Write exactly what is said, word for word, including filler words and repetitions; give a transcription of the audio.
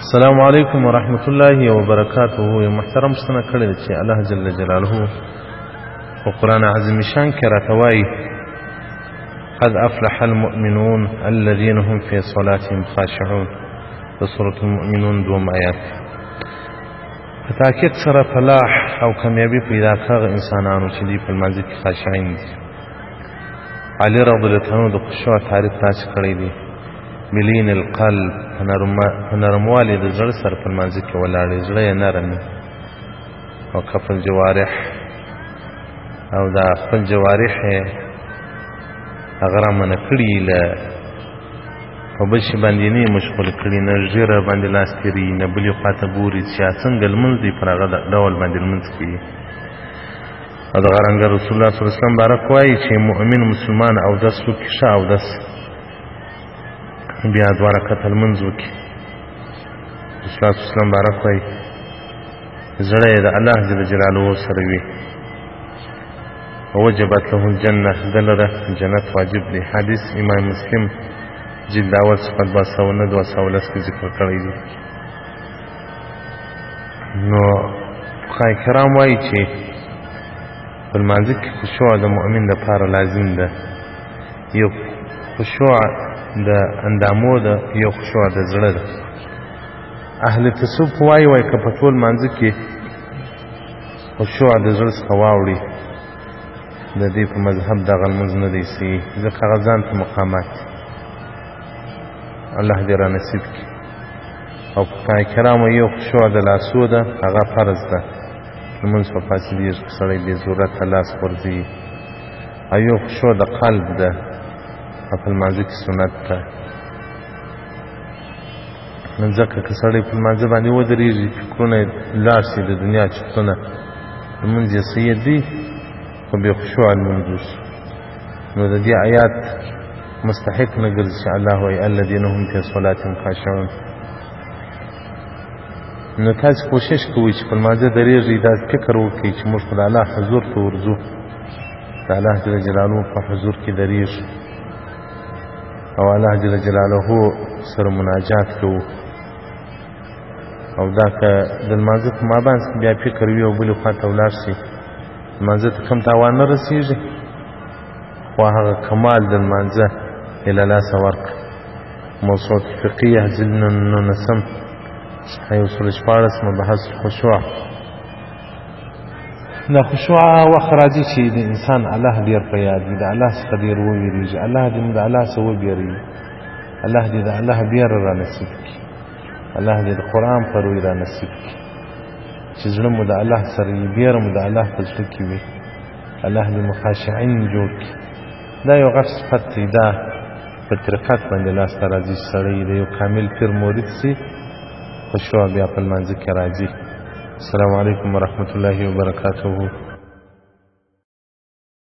السلام علیکم ورحمت الله وبرکاته. محترم ستنه کړی چې الله جل جلاله په قرآن عظیم شان کې راته وایي قد افلح المؤمنون الذين هم في صلاتهم خاشعون. د سورة المؤمنون دوم آیات. په تاکید سره فلاح او کامیابي پیدا کړه انسانانو چې دی په لمانځه کې خاشعین دي. علي رضی الله عنه د خشوع تعریف تاسو کړی دی. ملین القلب نرموالی د زړه سره په لمانځه کې ولاړې، زړه یې نرم او کف الجوارح او دا خپل جوارح یې هغه رامنه کړي له په بل شي باندې نه مشغول کړي، نه ژیره باندې لاس تېري، نه بلې خوا ته ګوري چې څنګه لمونځ دی پر هغه ډول باندې لمونځ کوي. او دغه رنګه رسول الله صلی الله علیه وسلم بارک وایي چې مؤمن مسلمان اودس وکړي، ښه اودس بیا دوه رکعته لمونځ وکړي. رسول الله صلی الله علیه وسلم بارک وایي زړه یې د الله جل جلاله سره وي. وجبت له الجنه، ده لره جنت واجب دی. حدیث امام مسلم جلد اول صفحه دوه سوه نه دوه سوه لس کې ذکر کړی دی. نو فقهای کرام وایي چې په لمانځه کې خشوع د مؤمن لپاره لازم ده. یو خشوع د اندامو ده، یو خشوع د زړه ده. اهل تصوف وایي وایي که په ټول لمانځه کې خشوع د زړه څخه واوړي د دې په مذهب دغه لمونځ نه دی صحیح، ځکه هغه ځان ته مقامات الله دې را نصیب کړي. او فقهای کرامو یو خشوع د لاسو ده، هغه فرض ده. لمونځ په فاصلېږي که سړی بې ضرورته لاس غورځوي. او یو خشوع د قلب ده، په لمانځه کې سنت ده. ځکه که سړی په لمانځه باندې ودرېږي فکرونه یې لاړ شي د دنیا چرتونه، لمونځ یې صحیح دی خو بې خشوعه لمونځ وشي. نو د دې آیات مستحق نه ګرځي چې الله وایي الذین هم فی صلاتهم خاشعون. نو تاسو کوشش کوئ چې په لمانځه درېږئ، دا فکر وکړئ چې موږ د الله حضور ته ورځو، د الله جل جلاله په حضور کې درېږو او الله جل جلاله سره مناجات کوو. او دا که د لمانځه په مابینځ کې بیا فکر وي او بلې خوا ته ولاړ شي، لمانځه ته کوم تاوان نه رسېږي، خو هغه کمال د لمانځه یې له لاسه ورکړه. موسوعة فقیه جلد نولسم صفحه یو سل شپاړس مبحث خشوع. دا خشوع وخت راځي چې د انسان الله ډېر په یاد وي، د الله څخه ډېر ووېرېږي، الله دې موږ د الله څخه وبېروي، الله دې د الله بیره را نصیب کړي، الله دې د قرآن په روی را نصیب کړي چې زړه مو د الله سره وي، بیره مو د الله په زړه کې وي، الله دې مو خاشعین جوړ کړي. دا یو غټ صفت دی، دا په طریقت باندې لاسته راځي چې سړی د یو کامل پیر مرید سي، خشوع بیا په لمانځه کې راځي. السلام علیکم ورحمت الله وبرکاته.